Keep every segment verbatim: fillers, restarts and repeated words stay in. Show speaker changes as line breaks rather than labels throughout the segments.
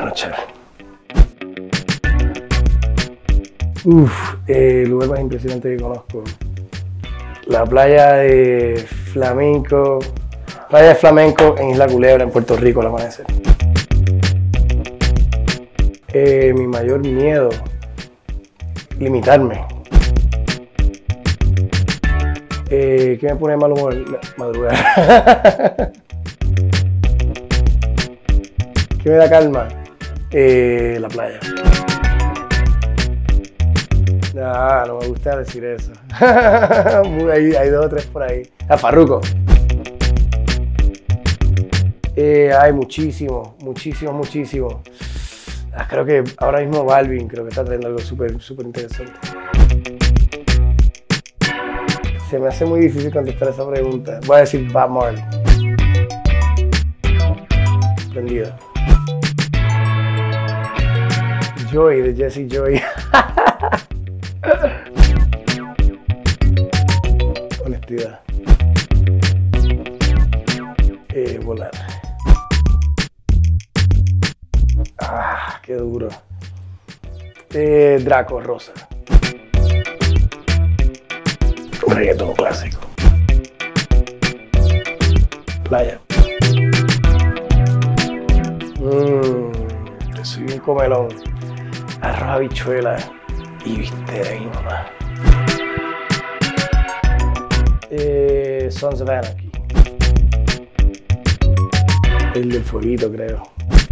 noche. Uf, eh, el lugar más impresionante que conozco. La playa de Flamenco, playa de Flamenco en Isla Culebra, en Puerto Rico, al amanecer. Eh, mi mayor miedo, limitarme. Eh, ¿Qué me pone de mal humor? Madrugar. ¿Qué me da calma? Eh, la playa. No, no me gusta decir eso. hay, hay dos o tres por ahí. A Farruko. Eh, hay muchísimo, muchísimo, muchísimo. Ah, creo que ahora mismo Balvin, creo que está trayendo algo súper, súper interesante. Se me hace muy difícil contestar esa pregunta. Voy a decir Bob Marley. Prendido. Joy, de Jesse Joy. Honestidad. Eh, volar. Ah, qué duro. Eh, Draco Rosa. Reggaetón clásico. Playa. Mmm, soy un comelón. Arroz, habichuela y bistec de mi mamá. Eh, Sons of Anarchy. El del fueguito, creo.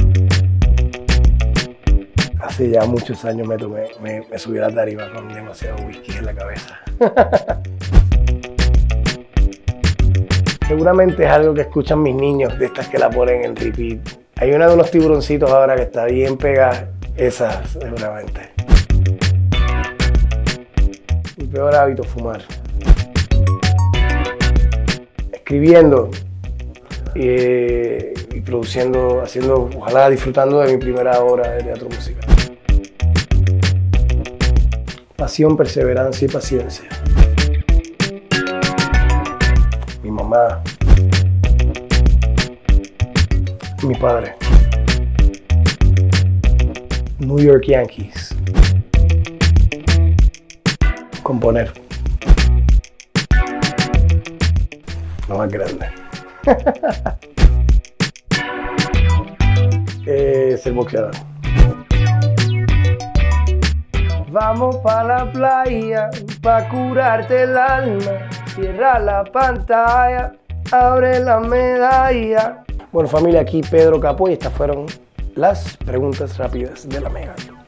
Hace ya muchos años me tomé, me, me subí a la tarima con demasiado whisky en la cabeza. Seguramente es algo que escuchan mis niños, de estas que la ponen en repeat. Hay una de unos tiburoncitos ahora que está bien pegada. Esa, seguramente. Mi peor hábito, fumar. Escribiendo eh, y produciendo, haciendo, ojalá disfrutando de mi primera obra de teatro musical. Pasión, perseverancia y paciencia. Mi mamá. Mi padre. New York Yankees. Componer. Lo más grande. eh, ser boxeador. Vamos pa' la playa, pa' curarte el alma. Cierra la pantalla, abre la medalla. Bueno, familia, aquí Pedro Capó y estas fueron las preguntas rápidas de la Mega.